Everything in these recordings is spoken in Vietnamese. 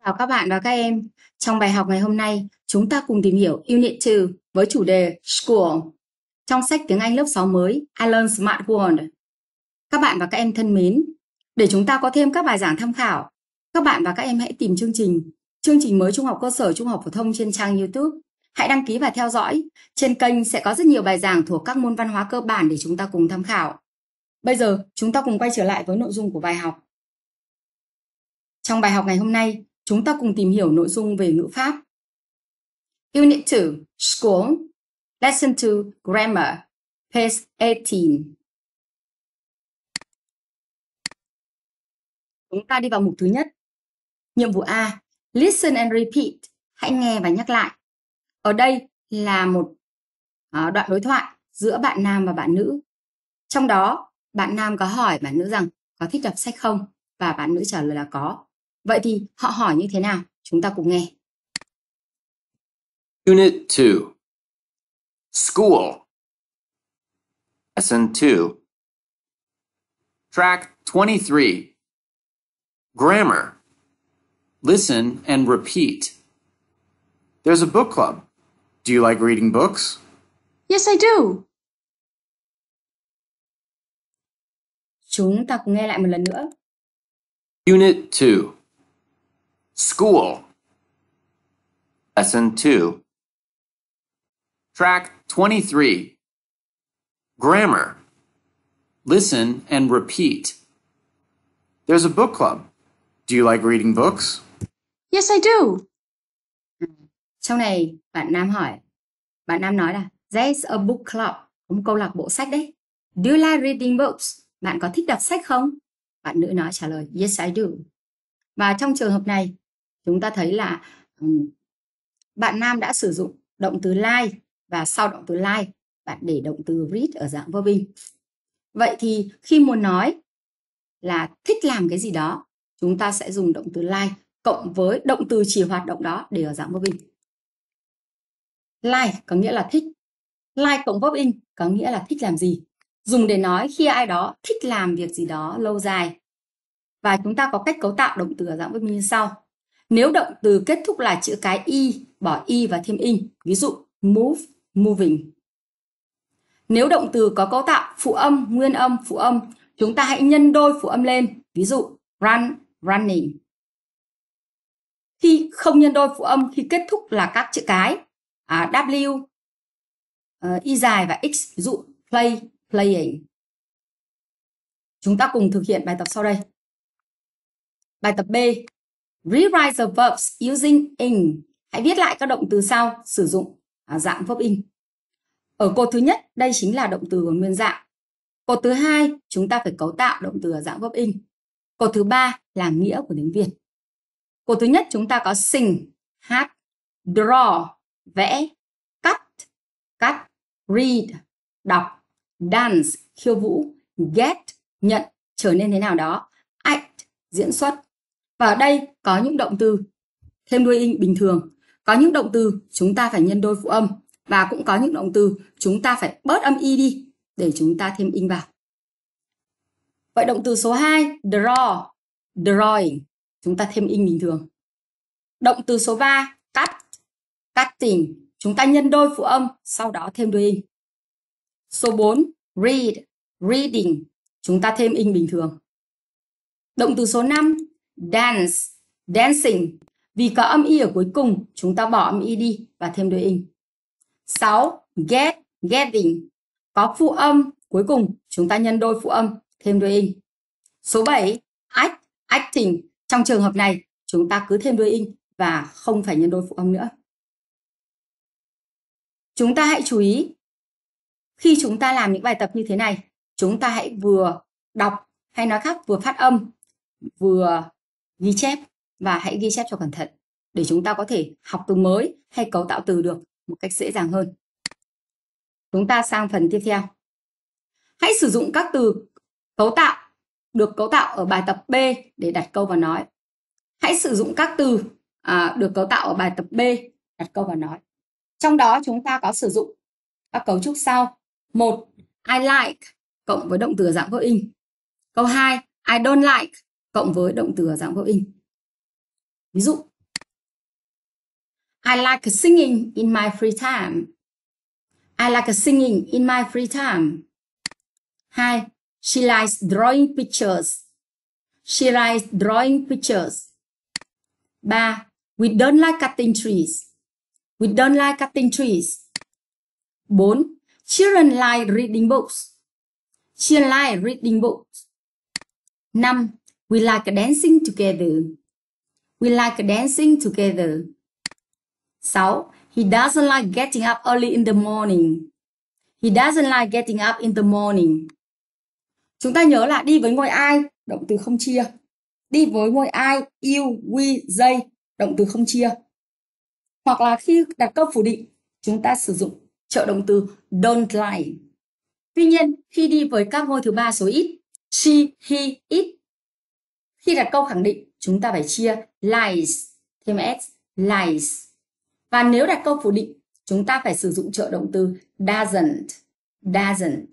Chào các bạn và các em. Trong bài học ngày hôm nay, chúng ta cùng tìm hiểu Unit 2 với chủ đề School. Trong sách tiếng Anh lớp 6 mới, I Learn Smart World. Các bạn và các em thân mến, để chúng ta có thêm các bài giảng tham khảo, các bạn và các em hãy tìm chương trình mới trung học cơ sở, trung học phổ thông trên trang YouTube. Hãy đăng ký và theo dõi. Trên kênh sẽ có rất nhiều bài giảng thuộc các môn văn hóa cơ bản để chúng ta cùng tham khảo. Bây giờ, chúng ta cùng quay trở lại với nội dung của bài học. Trong bài học ngày hôm nay, chúng ta cùng tìm hiểu nội dung về ngữ pháp. Unit 2, School, Lesson 2, Grammar, page 18. Chúng ta đi vào mục thứ nhất. Nhiệm vụ A, Listen and repeat. Hãy nghe và nhắc lại. Ở đây là một đoạn đối thoại giữa bạn nam và bạn nữ. Trong đó, bạn nam có hỏi bạn nữ rằng có thích đọc sách không? Và bạn nữ trả lời là có. Vậy thì họ hỏi như thế nào? Chúng ta cùng nghe. Unit 2, School, Lesson 2, Track 23, Grammar, Listen and repeat. There's a book club. Do you like reading books? Yes, I do. Chúng ta cùng nghe lại một lần nữa. Unit 2, School, Lesson 2, Track 23, Grammar, Listen and repeat. There's a book club. Do you like reading books? Yes, I do. Trong này bạn nam hỏi, bạn nam nói là There's a book club, có một câu lạc bộ sách đấy. Do you like reading books? Bạn có thích đọc sách không? Bạn nữ nói trả lời Yes, I do. Và trong trường hợp này, chúng ta thấy là bạn nam đã sử dụng động từ like và sau động từ like, bạn để động từ read ở dạng verb in. Vậy thì khi muốn nói là thích làm cái gì đó, chúng ta sẽ dùng động từ like cộng với động từ chỉ hoạt động đó để ở dạng verb in. Like có nghĩa là thích. Like cộng verb in có nghĩa là thích làm gì. Dùng để nói khi ai đó thích làm việc gì đó lâu dài. Và chúng ta có cách cấu tạo động từ ở dạng verb in như sau. Nếu động từ kết thúc là chữ cái y, bỏ y và thêm in. Ví dụ move, moving. Nếu động từ có cấu tạo phụ âm, nguyên âm, phụ âm, chúng ta hãy nhân đôi phụ âm lên. Ví dụ run, running. Khi không nhân đôi phụ âm, khi kết thúc là các chữ cái W, Y dài và X, ví dụ play, playing. Chúng ta cùng thực hiện bài tập sau đây. Bài tập B. Rewrite the verbs using in. Hãy viết lại các động từ sau sử dụng dạng verb in. Ở cột thứ nhất, đây chính là động từ của nguyên dạng. Cột thứ hai, chúng ta phải cấu tạo động từ ở dạng verb in. Cột thứ ba là nghĩa của tiếng Việt. Cột thứ nhất chúng ta có sing, hát, draw, vẽ, cut, cắt, read, đọc, dance, khiêu vũ, get, nhận, trở nên thế nào đó, act, diễn xuất. Và ở đây có những động từ thêm đuôi in bình thường. Có những động từ chúng ta phải nhân đôi phụ âm. Và cũng có những động từ chúng ta phải bớt âm y đi để chúng ta thêm in vào. Vậy động từ số 2, draw, drawing, chúng ta thêm in bình thường. Động từ số 3, cut, cutting, chúng ta nhân đôi phụ âm, sau đó thêm đuôi in. Số 4, read, reading, chúng ta thêm in bình thường. Động từ số 5, dance, dancing, vì có âm y ở cuối cùng, chúng ta bỏ âm y đi và thêm đuôi in. 6, get, getting, có phụ âm, cuối cùng chúng ta nhân đôi phụ âm, thêm đuôi in. Số 7, act, acting, trong trường hợp này chúng ta cứ thêm đuôi in và không phải nhân đôi phụ âm nữa. Chúng ta hãy chú ý, khi chúng ta làm những bài tập như thế này, chúng ta hãy vừa đọc hay nói khác vừa phát âm, vừa ghi chép và hãy ghi chép cho cẩn thận để chúng ta có thể học từ mới hay cấu tạo từ được một cách dễ dàng hơn. Chúng ta sang phần tiếp theo. Hãy sử dụng các từ được cấu tạo ở bài tập B để đặt câu và nói. Hãy sử dụng các từ được cấu tạo ở bài tập B đặt câu và nói. Trong đó chúng ta có sử dụng các cấu trúc sau. 1. I like cộng với động từ ở dạng verb in. Câu 2. I don't like cộng với động từ ở dạng verb in. Ví dụ I like singing in my free time. I like singing in my free time. 2. She likes drawing pictures. She likes drawing pictures. 3. We don't like cutting trees. We don't like cutting trees. 4. Children like reading books. Children like reading books. 5. We like dancing together. We like dancing together. 6. He doesn't like getting up early in the morning. He doesn't like getting up in the morning. Chúng ta nhớ là đi với ngôi ai, động từ không chia. Đi với ngôi ai, you, we, they, động từ không chia. Hoặc là khi đặt câu phủ định, chúng ta sử dụng trợ động từ don't like. Tuy nhiên, khi đi với các ngôi thứ ba số ít, she, he, it, khi đặt câu khẳng định, chúng ta phải chia likes, thêm s, likes. Và nếu đặt câu phủ định, chúng ta phải sử dụng trợ động từ doesn't, doesn't.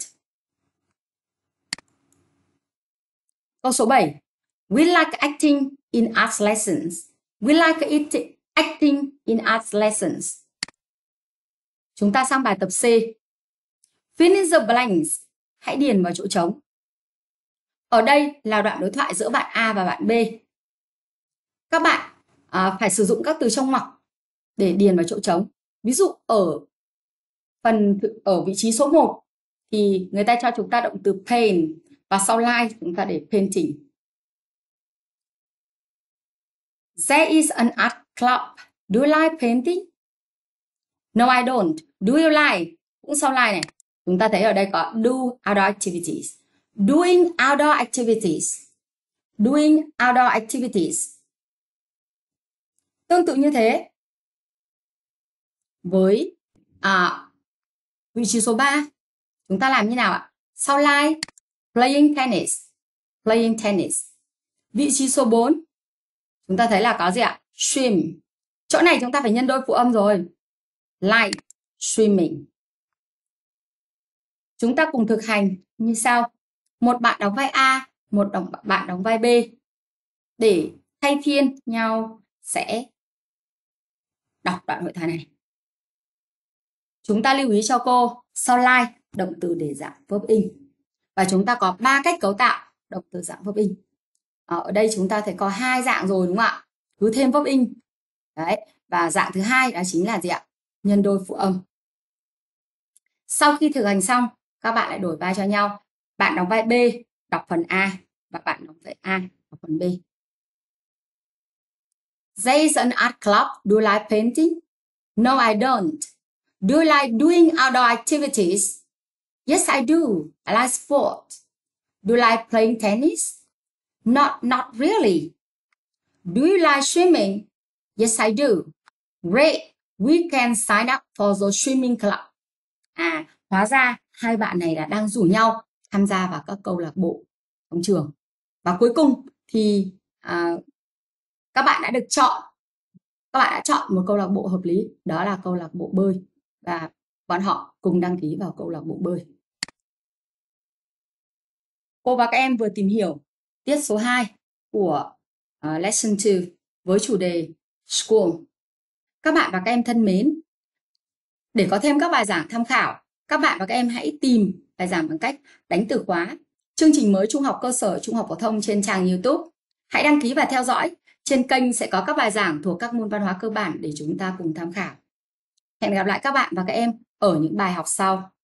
Câu số 7. We like acting in art lessons. We like acting in art lessons. Chúng ta sang bài tập C. Fill in the blanks. Hãy điền vào chỗ trống. Ở đây là đoạn đối thoại giữa bạn A và bạn B. Các bạn phải sử dụng các từ trong ngoặc để điền vào chỗ trống. Ví dụ ở vị trí số 1 thì người ta cho chúng ta động từ paint và sau like chúng ta để painting. There is an art club. Do you like painting? No, I don't. Do you like? Cũng sau like này. Chúng ta thấy ở đây có do outdoor activities. Doing outdoor activities. Doing outdoor activities. Tương tự như thế, với vị trí số 3, chúng ta làm như nào ạ? Sau like, playing tennis. Playing tennis. Vị trí số 4, chúng ta thấy là có gì ạ? Swim. Chỗ này chúng ta phải nhân đôi phụ âm rồi. Like, swimming. Chúng ta cùng thực hành như sau. Một bạn đóng vai A, một bạn đóng vai B. Để thay phiên nhau sẽ đọc đoạn hội thoại này. Chúng ta lưu ý cho cô, sau like, động từ để dạng verb in. Và chúng ta có 3 cách cấu tạo động từ dạng verb in. Ở đây chúng ta thấy có 2 dạng rồi đúng không ạ? Cứ thêm verb in. Đấy. Và dạng thứ hai đó chính là gì ạ? Nhân đôi phụ âm. Sau khi thực hành xong, các bạn lại đổi vai cho nhau. Bạn đóng vai B, đọc phần A. Và bạn đóng vai A, đọc phần B. There is an art club. Do you like painting? No, I don't. Do you like doing outdoor activities? Yes, I do. I like sport. Do you like playing tennis? Not really. Do you like swimming? Yes, I do. Great. We can sign up for the swimming club. Hóa ra hai bạn này là đang rủ nhau tham gia vào các câu lạc bộ trong trường. Và cuối cùng thì các bạn đã được chọn. Các bạn đã chọn một câu lạc bộ hợp lý, đó là câu lạc bộ bơi. Và bọn họ cùng đăng ký vào câu lạc bộ bơi. Cô và các em vừa tìm hiểu tiết số 2 của Lesson 2 với chủ đề School. Các bạn và các em thân mến, để có thêm các bài giảng tham khảo, các bạn và các em hãy tìm bài giảng bằng cách đánh từ khóa chương trình mới trung học cơ sở, trung học phổ thông trên trang YouTube. Hãy đăng ký và theo dõi. Trên kênh sẽ có các bài giảng thuộc các môn văn hóa cơ bản để chúng ta cùng tham khảo. Hẹn gặp lại các bạn và các em ở những bài học sau.